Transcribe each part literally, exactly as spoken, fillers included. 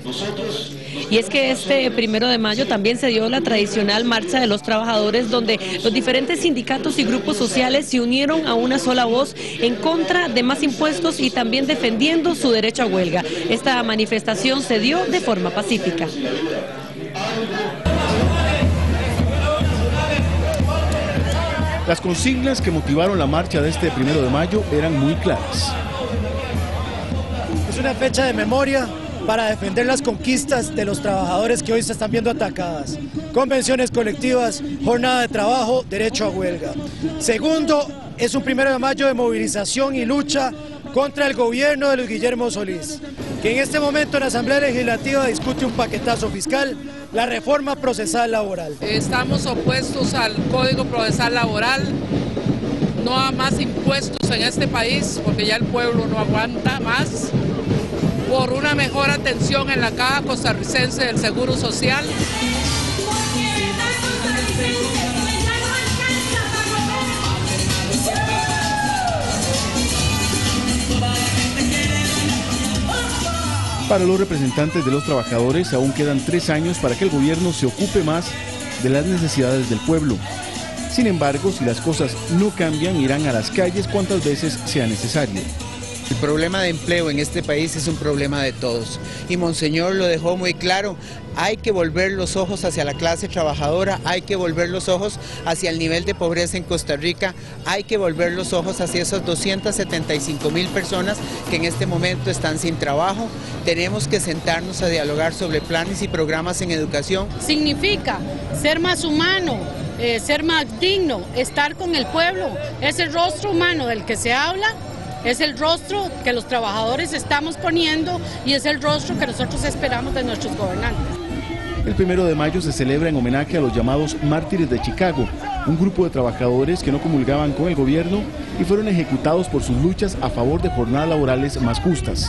Y es que este primero de mayo también se dio la tradicional Marcha de los Trabajadores, donde los diferentes sindicatos y grupos sociales se unieron a una sola voz en contra de más impuestos y también defendiendo su derecho a huelga. Esta manifestación se dio de forma pacífica. Las consignas que motivaron la marcha de este primero de mayo eran muy claras. Es una fecha de memoria para defender las conquistas de los trabajadores que hoy se están viendo atacadas. Convenciones colectivas, jornada de trabajo, derecho a huelga. Segundo, es un primero de mayo de movilización y lucha contra el gobierno de Luis Guillermo Solís, que en este momento en la Asamblea Legislativa discute un paquetazo fiscal, la reforma procesal laboral. Estamos opuestos al Código Procesal Laboral, no a más impuestos en este país, porque ya el pueblo no aguanta más, por una mejor atención en la Caja Costarricense del Seguro Social. Para los representantes de los trabajadores aún quedan tres años para que el gobierno se ocupe más de las necesidades del pueblo. Sin embargo, si las cosas no cambian, irán a las calles cuantas veces sea necesario. El problema de empleo en este país es un problema de todos y Monseñor lo dejó muy claro. Hay que volver los ojos hacia la clase trabajadora, hay que volver los ojos hacia el nivel de pobreza en Costa Rica, hay que volver los ojos hacia esas doscientas setenta y cinco mil personas que en este momento están sin trabajo. Tenemos que sentarnos a dialogar sobre planes y programas en educación. Significa ser más humano, eh, ser más digno, estar con el pueblo, es el rostro humano del que se habla. Es el rostro que los trabajadores estamos poniendo y es el rostro que nosotros esperamos de nuestros gobernantes. El primero de mayo se celebra en homenaje a los llamados Mártires de Chicago, un grupo de trabajadores que no comulgaban con el gobierno y fueron ejecutados por sus luchas a favor de jornadas laborales más justas.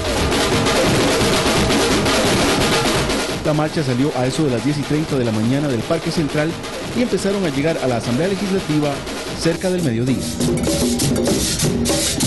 La marcha salió a eso de las diez y treinta de la mañana del Parque Central y empezaron a llegar a la Asamblea Legislativa cerca del mediodía.